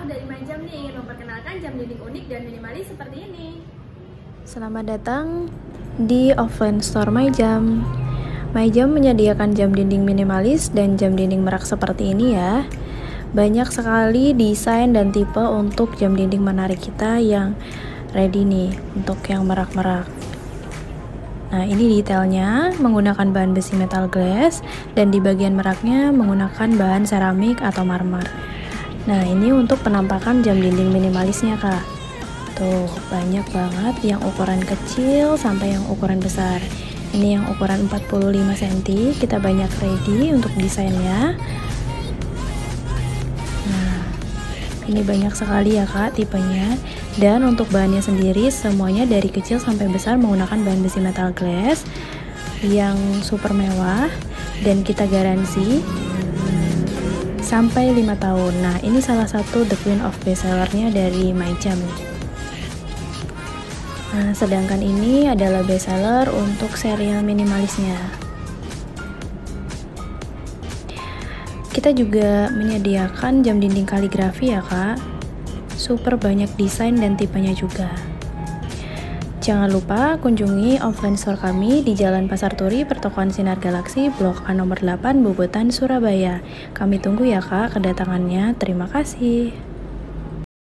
dari MyJam nih, ingin memperkenalkan jam dinding unik dan minimalis seperti ini. Selamat datang di offline store MyJam. MyJam menyediakan jam dinding minimalis dan jam dinding merak seperti ini ya. Banyak sekali desain dan tipe untuk jam dinding menarik kita yang ready nih untuk yang merak-merak. Nah, ini detailnya menggunakan bahan besi metal glass dan di bagian meraknya menggunakan bahan seramik atau marmer. Nah, ini untuk penampakan jam dinding minimalisnya, Kak. Tuh, banyak banget yang ukuran kecil sampai yang ukuran besar. Ini yang ukuran 45 cm, kita banyak ready untuk desainnya. Nah, ini banyak sekali ya, Kak, tipenya. Dan untuk bahannya sendiri semuanya dari kecil sampai besar menggunakan bahan besi metal glass yang super mewah dan kita garansi sampai 5 tahun. Nah, ini salah satu the queen of best sellernya dari MyJam. Nah, sedangkan ini adalah best seller untuk serial minimalisnya. Kita juga menyediakan jam dinding kaligrafi ya, Kak. Super banyak desain dan tipenya juga. Jangan lupa kunjungi offline store kami di Jalan Pasar Turi, Pertokohan Sinar Galaksi, Blok A nomor 8, Bobotan, Surabaya. Kami tunggu ya, Kak, kedatangannya. Terima kasih.